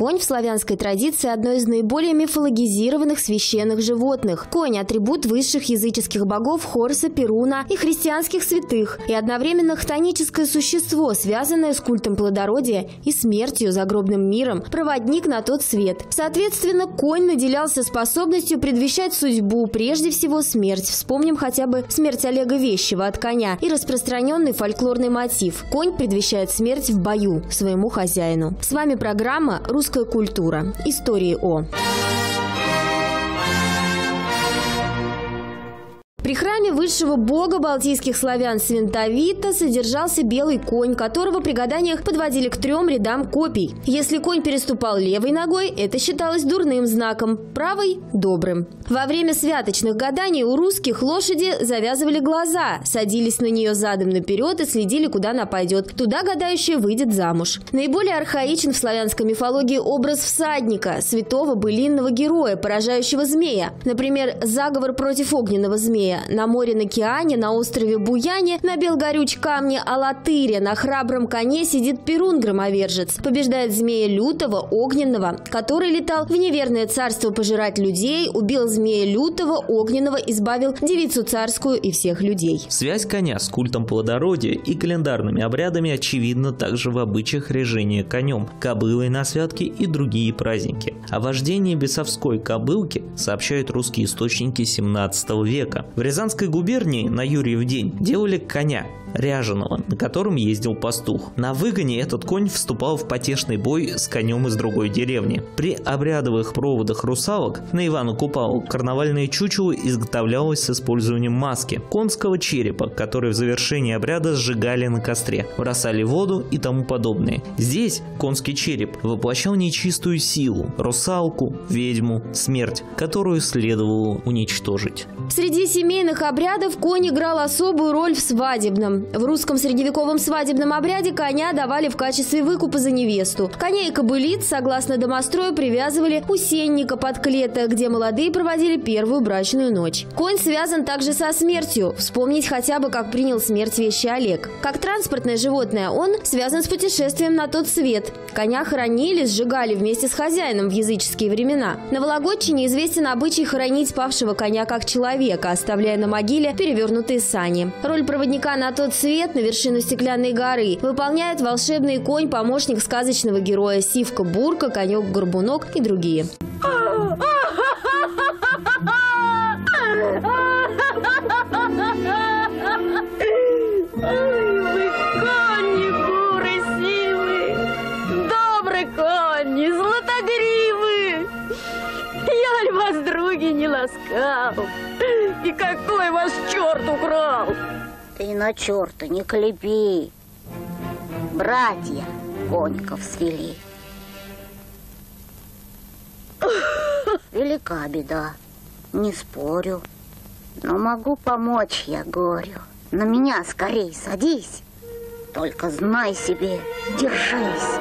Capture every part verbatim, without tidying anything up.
Конь в славянской традиции – одно из наиболее мифологизированных священных животных. Конь – атрибут высших языческих богов Хорса, Перуна и христианских святых, и одновременно хтоническое существо, связанное с культом плодородия и смертью, загробным миром, проводник на тот свет. Соответственно, конь наделялся способностью предвещать судьбу, прежде всего смерть. Вспомним хотя бы смерть Олега Вещего от коня и распространенный фольклорный мотив. Конь предвещает смерть в бою своему хозяину. С вами программа «Русская культура. Истории о». При храме высшего бога балтийских славян Свентовита содержался белый конь, которого при гаданиях подводили к трем рядам копий. Если конь переступал левой ногой, это считалось дурным знаком, правой – добрым. Во время святочных гаданий у русских лошади завязывали глаза, садились на нее задом наперед и следили, куда она пойдет. Туда гадающая выйдет замуж. Наиболее архаичен в славянской мифологии образ всадника, святого былинного героя, поражающего змея. Например, заговор против огненного змея. На море на Киане, на острове Буяне, на Белгорюч камне Алатыре, на храбром коне сидит Перун-громовержец. Побеждает змея лютого, огненного, который летал в неверное царство пожирать людей, убил змея лютого, огненного, избавил девицу царскую и всех людей. Связь коня с культом плодородия и календарными обрядами очевидна также в обычаях режения конем, кобылой на святки и другие праздники. О вождении бесовской кобылки сообщают русские источники семнадцатого века. В Рязанской губернии на Юрьев день делали коня ряженого, на котором ездил пастух. На выгоне этот конь вступал в потешный бой с конем из другой деревни. При обрядовых проводах русалок на Ивана Купалу карнавальное чучело изготовлялось с использованием маски конского черепа, который в завершении обряда сжигали на костре, бросали в воду и тому подобное. Здесь конский череп воплощал нечистую силу, русалку, ведьму, смерть, которую следовало уничтожить. Среди семейных обрядов конь играл особую роль в свадебном. В русском средневековом свадебном обряде коня давали в качестве выкупа за невесту. Коня и кобылиц, согласно домострою, привязывали у сенника под клеток, где молодые проводили первую брачную ночь. Конь связан также со смертью. Вспомнить хотя бы, как принял смерть вещий Олег. Как транспортное животное он связан с путешествием на тот свет. Коня хоронили, сжигали вместе с хозяином в языческие времена. На Вологодчине известен обычай хоронить павшего коня как человека, оставляя на могиле перевернутые сани. Роль проводника на тот свет, на вершину стеклянной горы, выполняет волшебный конь, помощник сказочного героя Сивка-Бурка, Конек-Горбунок и другие. Ой, вы кони буры сивы, добрый кони, златогривы, я ли вас, други, не ласкал, и какой вас черт украл? Ты на черта не клепи, братья коньков свели. Велика беда, не спорю, но могу помочь я горю. На меня скорей садись, только знай себе, держись.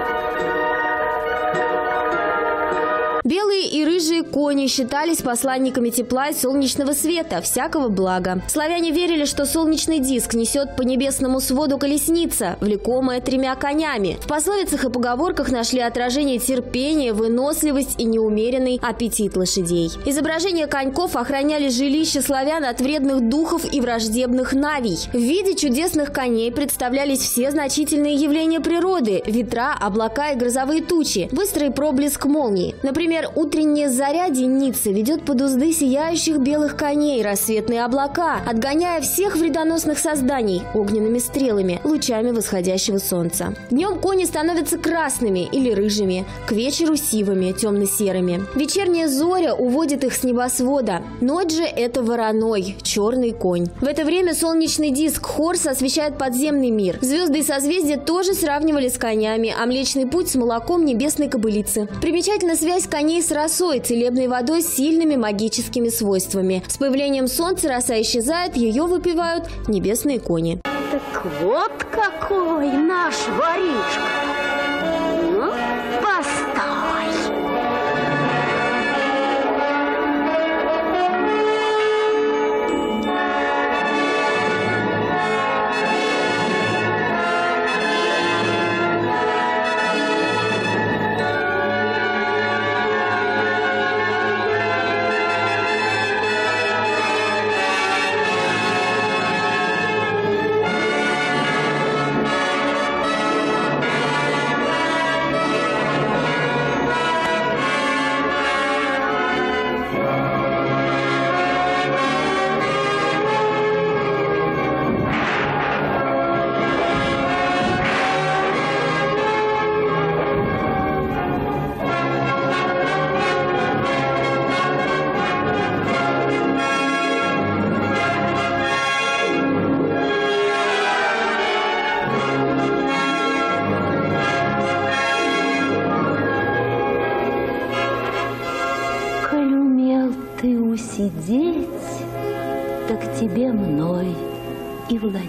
Белые и рыжие кони считались посланниками тепла и солнечного света, всякого блага. Славяне верили, что солнечный диск несет по небесному своду колесница, влекомая тремя конями. В пословицах и поговорках нашли отражение терпения, выносливость и неумеренный аппетит лошадей. Изображения коньков охраняли жилища славян от вредных духов и враждебных навий. В виде чудесных коней представлялись все значительные явления природы – ветра, облака и грозовые тучи, быстрый проблеск молнии. Например, утренняя заря денницы ведет под узды сияющих белых коней рассветные облака, отгоняя всех вредоносных созданий огненными стрелами, лучами восходящего солнца. Днем кони становятся красными или рыжими, к вечеру сивыми, темно-серыми. Вечерняя зоря уводит их с небосвода. Ночь же – это вороной, черный конь. В это время солнечный диск Хорса освещает подземный мир. Звезды и созвездия тоже сравнивали с конями, а Млечный Путь с молоком небесной кобылицы. Примечательна связь коней с росой, целебной водой с сильными магическими свойствами. С появлением солнца роса исчезает, ее выпивают небесные кони. Так вот какой наш воришка. Ну, постой. к тебе мной и владеть.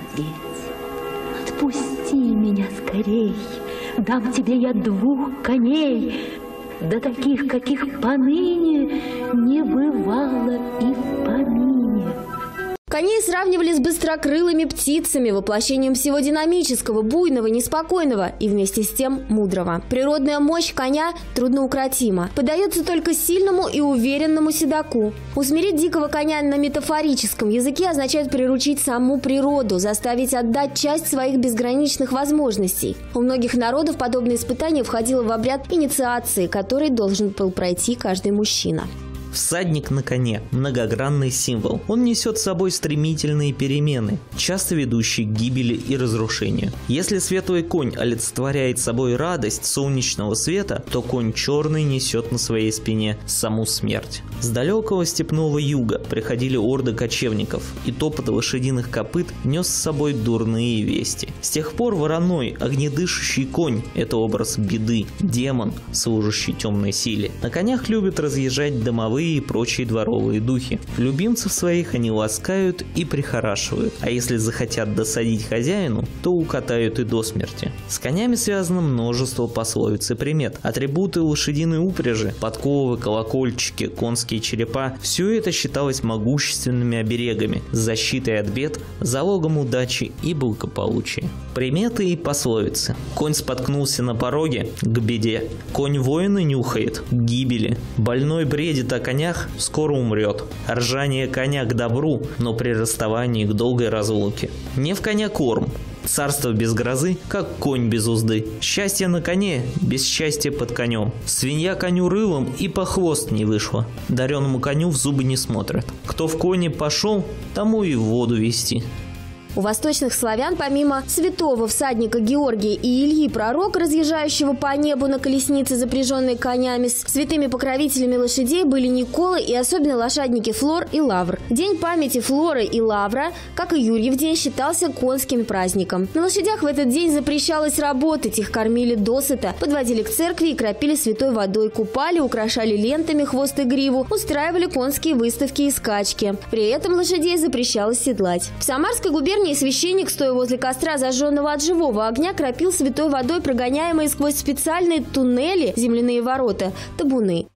Отпусти меня скорей, дам тебе я двух коней, да таких, каких поныне не бывало и в помине. Коней сравнивали с быстрокрылыми птицами, воплощением всего динамического, буйного, неспокойного и вместе с тем мудрого. Природная мощь коня трудноукротима, поддается только сильному и уверенному седоку. Усмирить дикого коня на метафорическом языке означает приручить саму природу, заставить отдать часть своих безграничных возможностей. У многих народов подобное испытание входило в обряд инициации, который должен был пройти каждый мужчина. Всадник на коне – многогранный символ. Он несет с собой стремительные перемены, часто ведущие к гибели и разрушению. Если светлый конь олицетворяет собой радость солнечного света, то конь черный несет на своей спине саму смерть. С далекого степного юга приходили орды кочевников, и топот лошадиных копыт нес с собой дурные вести. С тех пор вороной, огнедышащий конь – это образ беды, демон, служащий темной силе. На конях любят разъезжать домовые и прочие дворовые духи. Любимцев своих они ласкают и прихорашивают, а если захотят досадить хозяину, то укатают и до смерти. С конями связано множество пословиц и примет. Атрибуты лошадиной упряжи, подковы, колокольчики, конские черепа – все это считалось могущественными оберегами, защитой от бед, залогом удачи и благополучия. Приметы и пословицы. Конь споткнулся на пороге – к беде. Конь воина нюхает – к гибели. Больной бредит о конях, скоро умрет. Ржание коня к добру, но при расставании к долгой разлуке. Не в коня корм. Царство без грозы, как конь без узды. Счастье на коне, без счастья под конем. Свинья коню рылом и по хвост не вышла. Дареному коню в зубы не смотрят. Кто в коне пошел, тому и в воду вести. У восточных славян, помимо святого всадника Георгия и Ильи Пророка, разъезжающего по небу на колеснице, запряженной конями, с святыми покровителями лошадей были Никола и особенно лошадники Флор и Лавр. День памяти Флоры и Лавра, как и Юрьев день, считался конским праздником. На лошадях в этот день запрещалось работать, их кормили досыта, подводили к церкви и кропили святой водой, купали, украшали лентами хвост и гриву, устраивали конские выставки и скачки. При этом лошадей запрещалось седлать. В Самарской губернии священник, стоя возле костра, зажженного от живого огня, кропил святой водой прогоняемые сквозь специальные туннели, земляные ворота, табуны.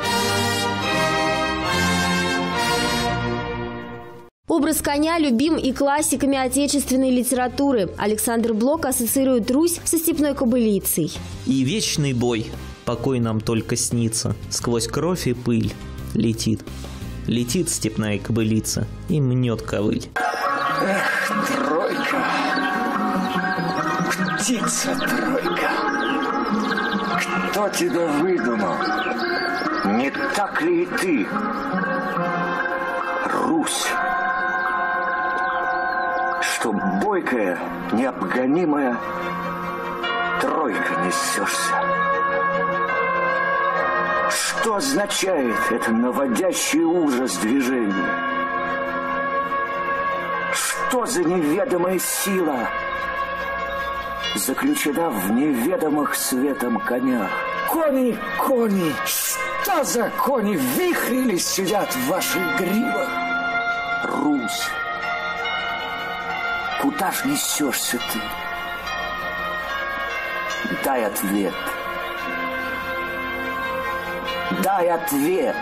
Образ коня любим и классиками отечественной литературы. Александр Блок ассоциирует Русь со степной кобылицей. И вечный бой, покой нам только снится, сквозь кровь и пыль летит. Летит степная кобылица и мнет ковыль. Эх, тройка, птица тройка, кто тебя выдумал? Не так ли и ты, Русь, что бойкая, необгонимая тройка несешься? Что означает это наводящий ужас движение? Что за неведомая сила заключена в неведомых светом конях? Кони, кони, что за кони вихрились сидят в ваших гривах? Русь, куда ж несешься ты? Дай ответ. Дай ответ.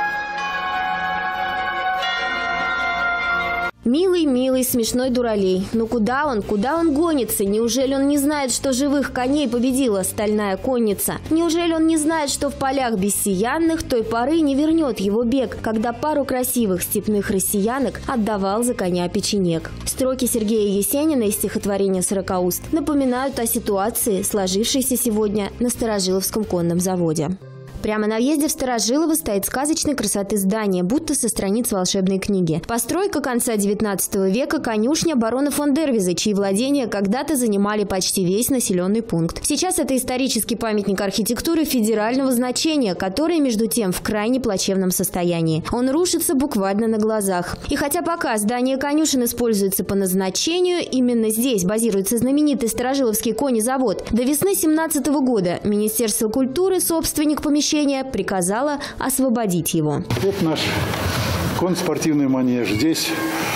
Милый, милый, смешной дуралей. Ну куда он, куда он гонится? Неужели он не знает, что живых коней победила стальная конница? Неужели он не знает, что в полях бессиянных той поры не вернет его бег, когда пару красивых степных россиянок отдавал за коня печенек? Строки Сергея Есенина из стихотворения «Сорокауст» напоминают о ситуации, сложившейся сегодня на Старожиловском конном заводе. Прямо на въезде в Старожилово стоит сказочной красоты здание, будто со страниц волшебной книги. Постройка конца девятнадцатого века, конюшня барона фон Дервиза, чьи владения когда-то занимали почти весь населенный пункт. Сейчас это исторический памятник архитектуры федерального значения, который, между тем, в крайне плачевном состоянии. Он рушится буквально на глазах. И хотя пока здание конюшен используется по назначению, именно здесь базируется знаменитый Старожиловский конезавод, до весны семнадцатого года Министерство культуры, собственник помещения, приказала освободить его. Вот наш конно-спортивный манеж. Здесь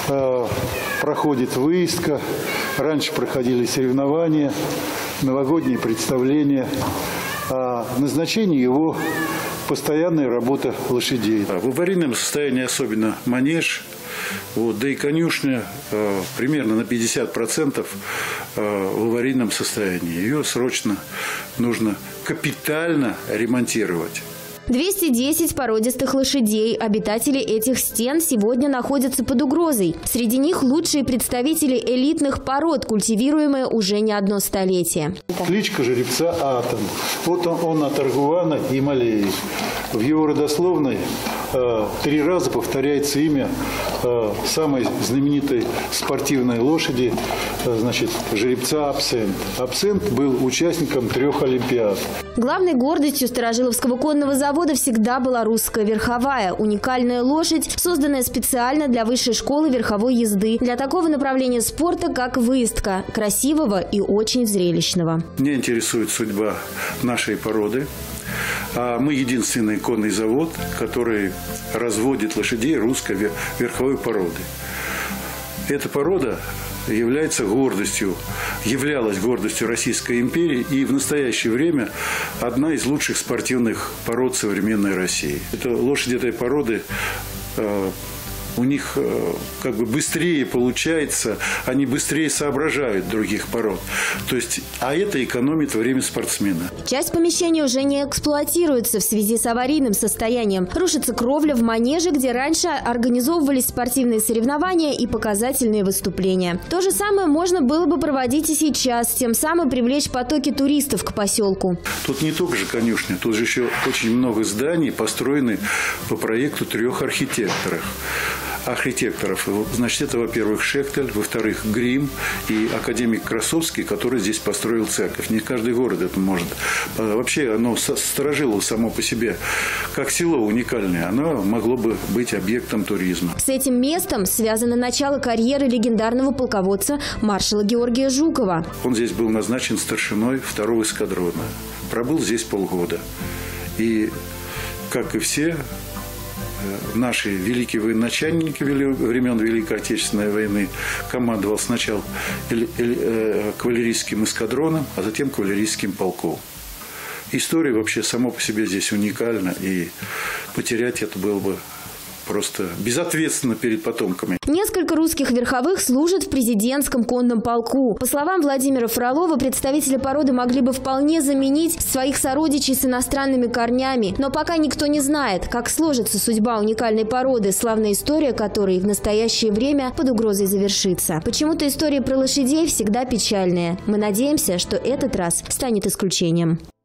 э, проходит выездка. Раньше проходили соревнования, новогодние представления. А назначение его – постоянная работа лошадей. В аварийном состоянии особенно манеж, вот, да и конюшня э, примерно на пятьдесят процентов э, в аварийном состоянии. Ее срочно нужно капитально ремонтировать. двести десять породистых лошадей. Обитатели этих стен сегодня находятся под угрозой. Среди них лучшие представители элитных пород, культивируемые уже не одно столетие. Кличка жеребца Атом. Вот он, он от Аргуана и Малеи. В его родословной э, три раза повторяется имя э, самой знаменитой спортивной лошади, э, значит, жеребца Абсент. Абсент был участником трех олимпиад. Главной гордостью Старожиловского конного завода всегда была русская верховая. Уникальная лошадь, созданная специально для высшей школы верховой езды. Для такого направления спорта, как выездка. Красивого и очень зрелищного. Меня интересует судьба нашей породы. А мы единственный конный завод, который разводит лошадей русской верховой породы. Эта порода является гордостью, являлась гордостью Российской империи и в настоящее время одна из лучших спортивных пород современной России. Это лошади этой породы, э, у них э, как бы быстрее получается, они быстрее соображают других пород. То есть, а это экономит время спортсмена. Часть помещения уже не эксплуатируется в связи с аварийным состоянием. Рушится кровля в манеже, где раньше организовывались спортивные соревнования и показательные выступления. То же самое можно было бы проводить и сейчас, тем самым привлечь потоки туристов к поселку. Тут не только же конюшня, тут же еще очень много зданий построены по проекту трех архитекторов. архитекторов. Значит, это, во-первых, Шехтель, во-вторых, Грим и академик Красовский, который здесь построил церковь. Не каждый город это может. Вообще, оно Старожилово само по себе, как село уникальное, оно могло бы быть объектом туризма. С этим местом связано начало карьеры легендарного полководца маршала Георгия Жукова. Он здесь был назначен старшиной второго эскадрона. Пробыл здесь полгода. И, как и все наши великие военачальники времен Великой Отечественной войны, командовал сначала кавалерийским эскадроном, а затем кавалерийским полком. История вообще сама по себе здесь уникальна, и потерять это было бы просто безответственно перед потомками. Несколько русских верховых служат в президентском конном полку. По словам Владимира Фролова, представители породы могли бы вполне заменить своих сородичей с иностранными корнями. Но пока никто не знает, как сложится судьба уникальной породы, славная история которой в настоящее время под угрозой завершится. Почему-то истории про лошадей всегда печальные. Мы надеемся, что этот раз станет исключением.